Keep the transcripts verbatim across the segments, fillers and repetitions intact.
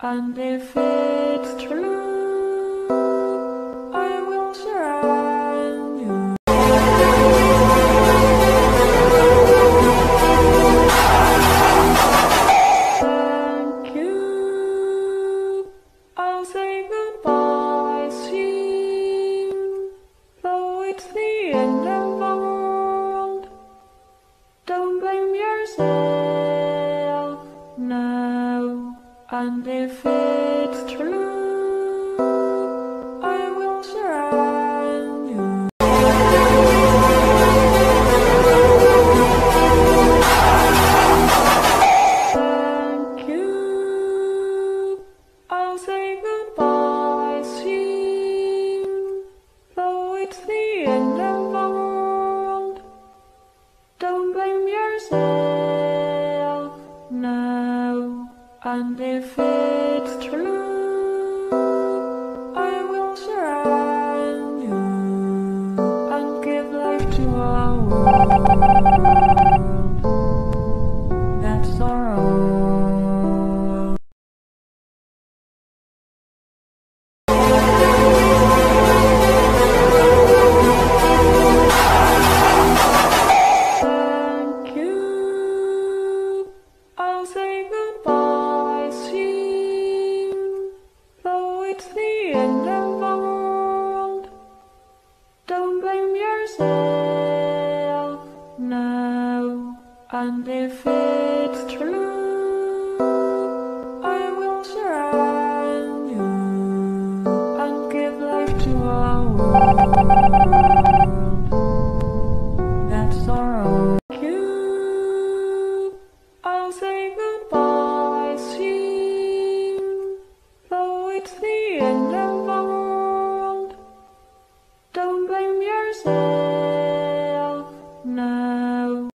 And if it's true, I will surround you. Thank you. I'll say goodbye soon, though it's the end of the world. Don't blame yourself now. And if it's true, I will surround you. Thank you. I'll say goodbye soon, though it's the end of the world. Don't blame yourself now. And if it's true, I will surround you and give life to our world that's our own. Thank you. I'll say goodbye soon, though it's the end of the world. Don't blame yourself now. And if it's true, I will surround you and give life to our world that's our own. Thank you. I'll say goodbye soon, though it's the end of the world. Don't blame yourself now.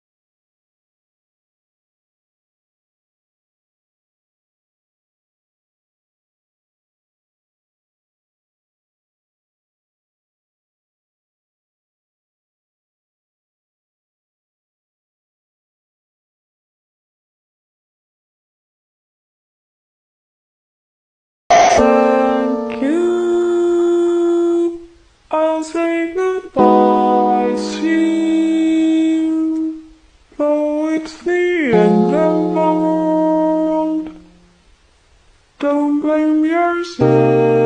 Thank you. I'll say goodbye soon, though it's the end of the world. Don't blame yourself.